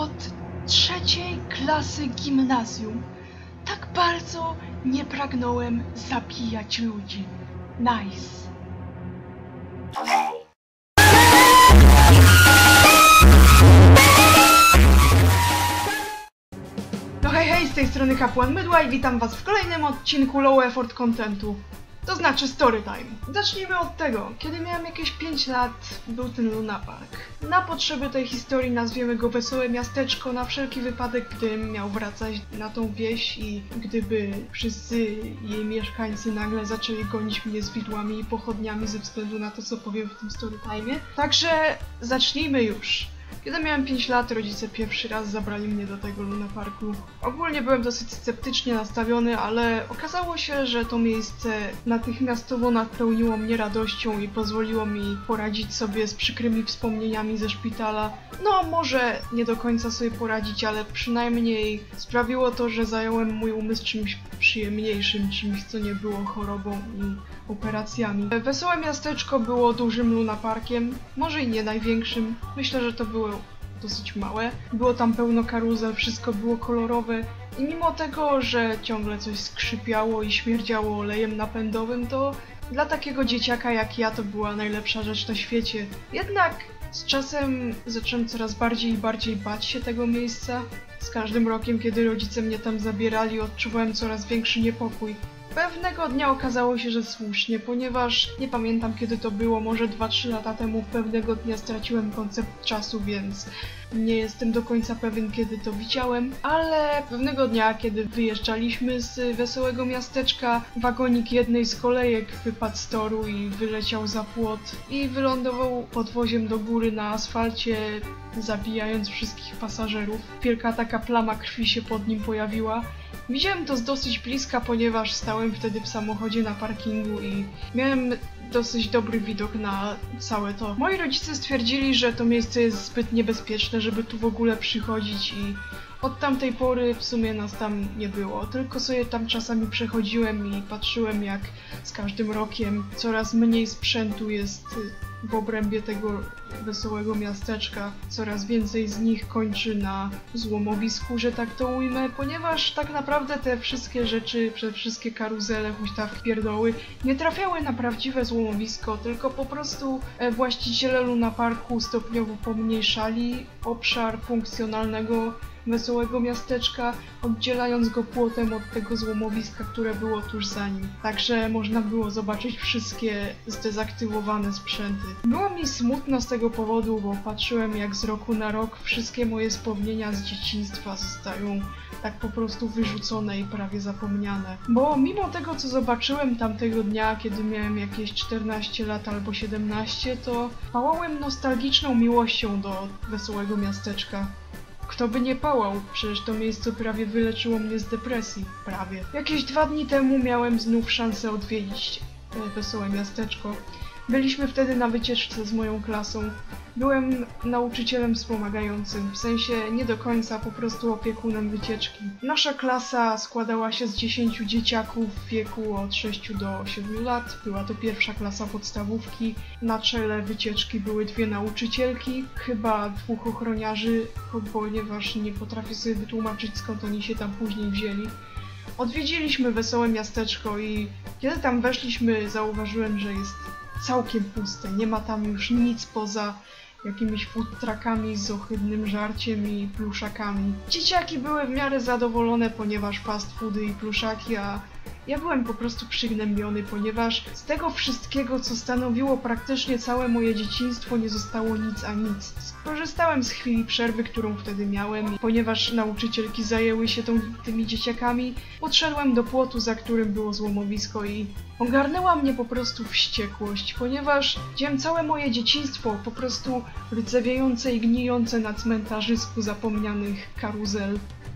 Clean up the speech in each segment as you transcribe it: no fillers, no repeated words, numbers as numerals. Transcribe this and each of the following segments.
od 3. klasy gimnazjum. Tak bardzo nie pragnąłem zabijać ludzi. Nice. No hej, z tej strony Kapłan Mydła i witam was w kolejnym odcinku Low Effort Contentu. To znaczy Storytime. Zacznijmy od tego. Kiedy miałem jakieś 5 lat, był ten Luna Park. Na potrzeby tej historii nazwiemy go Wesołe Miasteczko, na wszelki wypadek, gdybym miał wracać na tą wieś i gdyby wszyscy jej mieszkańcy nagle zaczęli gonić mnie z widłami i pochodniami ze względu na to, co powiem w tym Storytime'ie. Także zacznijmy już. Kiedy miałem 5 lat, rodzice pierwszy raz zabrali mnie do tego Luna Parku. Ogólnie byłem dosyć sceptycznie nastawiony, ale okazało się, że to miejsce natychmiastowo napełniło mnie radością i pozwoliło mi poradzić sobie z przykrymi wspomnieniami ze szpitala. No, może nie do końca sobie poradzić, ale przynajmniej sprawiło to, że zająłem mój umysł czymś przyjemniejszym, czymś, co nie było chorobą i operacjami. Wesołe Miasteczko było dużym Luna Parkiem, może i nie największym. Myślę, że to było dosyć małe. Było tam pełno karuzel, wszystko było kolorowe i mimo tego, że ciągle coś skrzypiało i śmierdziało olejem napędowym, to dla takiego dzieciaka jak ja to była najlepsza rzecz na świecie. Jednak z czasem zacząłem coraz bardziej i bardziej bać się tego miejsca. Z każdym rokiem, kiedy rodzice mnie tam zabierali, odczuwałem coraz większy niepokój. Pewnego dnia okazało się, że słusznie, ponieważ nie pamiętam kiedy to było, może 2-3 lata temu pewnego dnia straciłem koncept czasu, więc nie jestem do końca pewien kiedy to widziałem, ale pewnego dnia, kiedy wyjeżdżaliśmy z Wesołego Miasteczka, wagonik jednej z kolejek wypadł z toru i wyleciał za płot i wylądował podwoziem do góry na asfalcie, zabijając wszystkich pasażerów. Wielka taka plama krwi się pod nim pojawiła. Widziałem to z dosyć bliska, ponieważ stałem wtedy w samochodzie na parkingu i miałem dosyć dobry widok na całe to. Moi rodzice stwierdzili, że to miejsce jest zbyt niebezpieczne, żeby tu w ogóle przychodzić i od tamtej pory w sumie nas tam nie było. Tylko sobie tam czasami przechodziłem i patrzyłem, jak z każdym rokiem coraz mniej sprzętu jest w obrębie tego Wesołego Miasteczka. Coraz więcej z nich kończy na złomowisku, że tak to ujmę, ponieważ tak naprawdę te wszystkie rzeczy, te wszystkie karuzele, huśtawki, pierdoły nie trafiały na prawdziwe złomowisko, tylko po prostu właściciele Luna Parku stopniowo pomniejszali obszar funkcjonalnego Wesołego Miasteczka, oddzielając go płotem od tego złomowiska, które było tuż za nim. Także można było zobaczyć wszystkie zdezaktywowane sprzęty. Było mi smutno z tego powodu, bo patrzyłem jak z roku na rok wszystkie moje wspomnienia z dzieciństwa zostają tak po prostu wyrzucone i prawie zapomniane. Bo mimo tego co zobaczyłem tamtego dnia, kiedy miałem jakieś 14 lat albo 17, to pałałem nostalgiczną miłością do Wesołego Miasteczka. Kto by nie pałał? Przecież to miejsce prawie wyleczyło mnie z depresji. Prawie. Jakieś 2 dni temu miałem znów szansę odwiedzić Wesołe Miasteczko. Byliśmy wtedy na wycieczce z moją klasą. Byłem nauczycielem wspomagającym, w sensie nie do końca, po prostu opiekunem wycieczki. Nasza klasa składała się z 10 dzieciaków w wieku od 6 do 7 lat. Była to pierwsza klasa podstawówki. Na czele wycieczki były 2 nauczycielki, chyba 2 ochroniarzy, ponieważ nie potrafię sobie wytłumaczyć skąd oni się tam później wzięli. Odwiedziliśmy Wesołe Miasteczko i kiedy tam weszliśmy, zauważyłem, że jest całkiem puste. Nie ma tam już nic poza jakimiś food truckami z ohydnym żarciem i pluszakami. Dzieciaki były w miarę zadowolone, ponieważ fast foody i pluszaki, a ja byłem po prostu przygnębiony, ponieważ z tego wszystkiego, co stanowiło praktycznie całe moje dzieciństwo, nie zostało nic a nic. Skorzystałem z chwili przerwy, którą wtedy miałem, ponieważ nauczycielki zajęły się tymi dzieciakami, podszedłem do płotu, za którym było złomowisko i ogarnęła mnie po prostu wściekłość, ponieważ widziałem całe moje dzieciństwo po prostu rdzewiejące i gnijące na cmentarzysku zapomnianych karuzel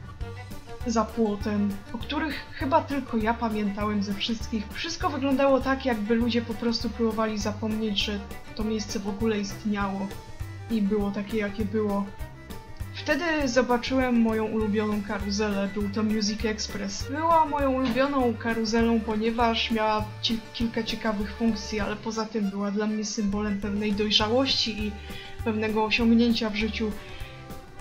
za płotem, o których chyba tylko ja pamiętałem ze wszystkich. Wszystko wyglądało tak, jakby ludzie po prostu próbowali zapomnieć, że to miejsce w ogóle istniało i było takie, jakie było. Wtedy zobaczyłem moją ulubioną karuzelę, był to Music Express. Była moją ulubioną karuzelą, ponieważ miała kilka ciekawych funkcji, ale poza tym była dla mnie symbolem pewnej dojrzałości i pewnego osiągnięcia w życiu.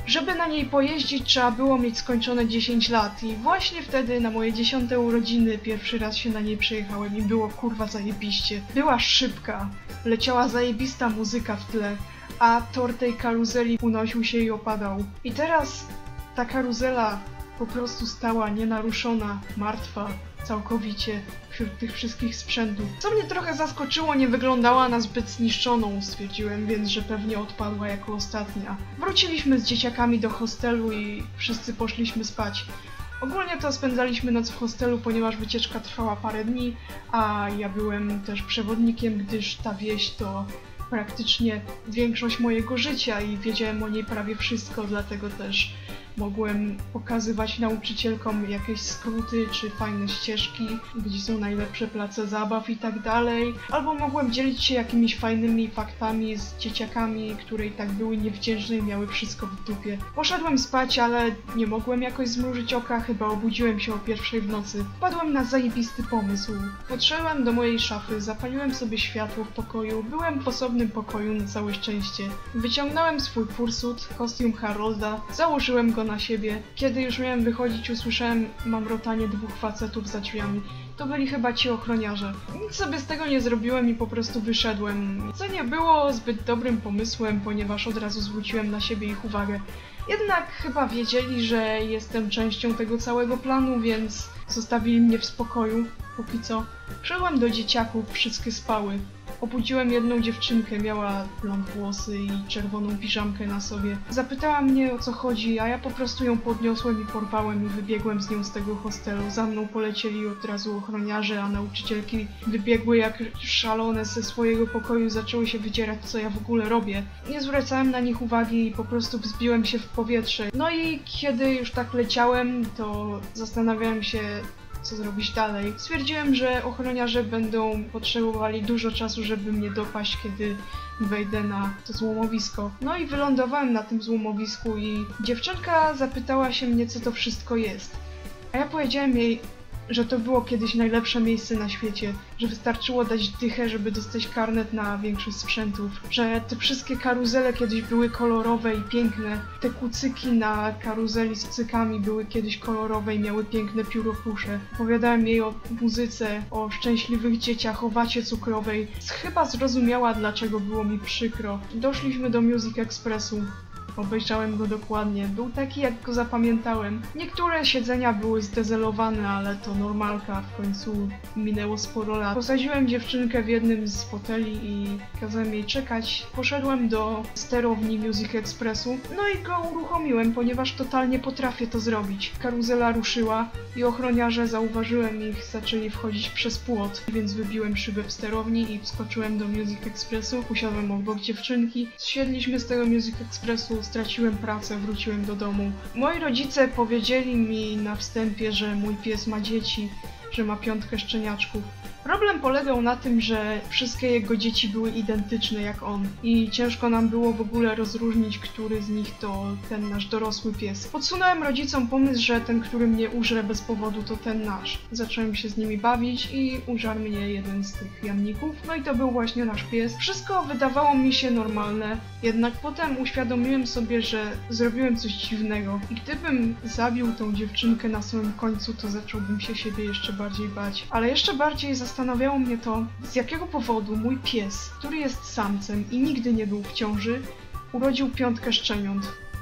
Żeby na niej pojeździć, trzeba było mieć skończone 10 lat i właśnie wtedy na moje 10. urodziny pierwszy raz się na niej przejechałem i było kurwa zajebiście. Była szybka, leciała zajebista muzyka w tle, a tor tej karuzeli unosił się i opadał. I teraz ta karuzela po prostu stała nienaruszona, martwa, całkowicie wśród tych wszystkich sprzętów. Co mnie trochę zaskoczyło, nie wyglądała na zbyt zniszczoną, stwierdziłem więc, że pewnie odpadła jako ostatnia. Wróciliśmy z dzieciakami do hostelu i wszyscy poszliśmy spać. Ogólnie to spędzaliśmy noc w hostelu, ponieważ wycieczka trwała parę dni, a ja byłem też przewodnikiem, gdyż ta wieś to praktycznie większość mojego życia i wiedziałem o niej prawie wszystko, dlatego też mogłem pokazywać nauczycielkom jakieś skróty czy fajne ścieżki, gdzie są najlepsze place zabaw i tak dalej. Albo mogłem dzielić się jakimiś fajnymi faktami z dzieciakami, które i tak były niewdzięczne i miały wszystko w dupie. Poszedłem spać, ale nie mogłem jakoś zmrużyć oka, chyba obudziłem się o 1:00 w nocy. Wpadłem na zajebisty pomysł. Podszedłem do mojej szafy, zapaliłem sobie światło w pokoju, byłem w osobnym pokoju na całe szczęście. Wyciągnąłem swój fursuit, kostium Harolda, założyłem go na siebie. Kiedy już miałem wychodzić, usłyszałem mamrotanie 2 facetów za drzwiami. To byli chyba ci ochroniarze. Nic sobie z tego nie zrobiłem i po prostu wyszedłem. Co nie było zbyt dobrym pomysłem, ponieważ od razu zwróciłem na siebie ich uwagę. Jednak chyba wiedzieli, że jestem częścią tego całego planu, więc zostawili mnie w spokoju, póki co. Wszedłem do dzieciaków, wszystkie spały. Obudziłem jedną dziewczynkę, miała blond włosy i czerwoną piżamkę na sobie. Zapytała mnie, o co chodzi, a ja po prostu ją podniosłem i porwałem i wybiegłem z nią z tego hostelu. Za mną polecieli od razu ochroniarze, a nauczycielki wybiegły jak szalone ze swojego pokoju, zaczęły się wydzierać, co ja w ogóle robię. Nie zwracałem na nich uwagi i po prostu wzbiłem się w powietrze. No i kiedy już tak leciałem, to zastanawiałem się, co zrobić dalej. Stwierdziłem, że ochroniarze będą potrzebowali dużo czasu, żeby mnie dopaść, kiedy wejdę na to złomowisko. No i wylądowałem na tym złomowisku i dziewczynka zapytała się mnie, co to wszystko jest. A ja powiedziałem jej, że to było kiedyś najlepsze miejsce na świecie, że wystarczyło dać dychę, żeby dostać karnet na większość sprzętów, że te wszystkie karuzele kiedyś były kolorowe i piękne, te kucyki na karuzeli z cykami były kiedyś kolorowe i miały piękne pióropusze. Opowiadałem jej o muzyce, o szczęśliwych dzieciach, o wacie cukrowej. Chyba zrozumiała, dlaczego było mi przykro. Doszliśmy do Music Expressu. Obejrzałem go dokładnie. Był taki, jak go zapamiętałem. Niektóre siedzenia były zdezelowane, ale to normalka. W końcu minęło sporo lat. Posadziłem dziewczynkę w jednym z foteli i kazałem jej czekać. Poszedłem do sterowni Music Expressu, no i go uruchomiłem, ponieważ totalnie potrafię to zrobić. Karuzela ruszyła i ochroniarze, zauważyłem ich, zaczęli wchodzić przez płot, więc wybiłem szybę w sterowni i wskoczyłem do Music Expressu. Usiadłem obok dziewczynki. Zsiedliśmy z tego Music Expressu. Straciłem pracę, wróciłem do domu. Moi rodzice powiedzieli mi na wstępie, że mój pies ma dzieci, że ma 5 szczeniaczków. Problem polegał na tym, że wszystkie jego dzieci były identyczne jak on i ciężko nam było w ogóle rozróżnić, który z nich to ten nasz dorosły pies. Podsunąłem rodzicom pomysł, że ten, który mnie użre bez powodu, to ten nasz. Zacząłem się z nimi bawić i użarł mnie jeden z tych jamników, no i to był właśnie nasz pies. Wszystko wydawało mi się normalne, jednak potem uświadomiłem sobie, że zrobiłem coś dziwnego i gdybym zabił tą dziewczynkę na samym końcu, to zacząłbym się siebie jeszcze bardziej bać. Ale jeszcze bardziej zastanawiało mnie to, z jakiego powodu mój pies, który jest samcem i nigdy nie był w ciąży, urodził 5 szczeniąt.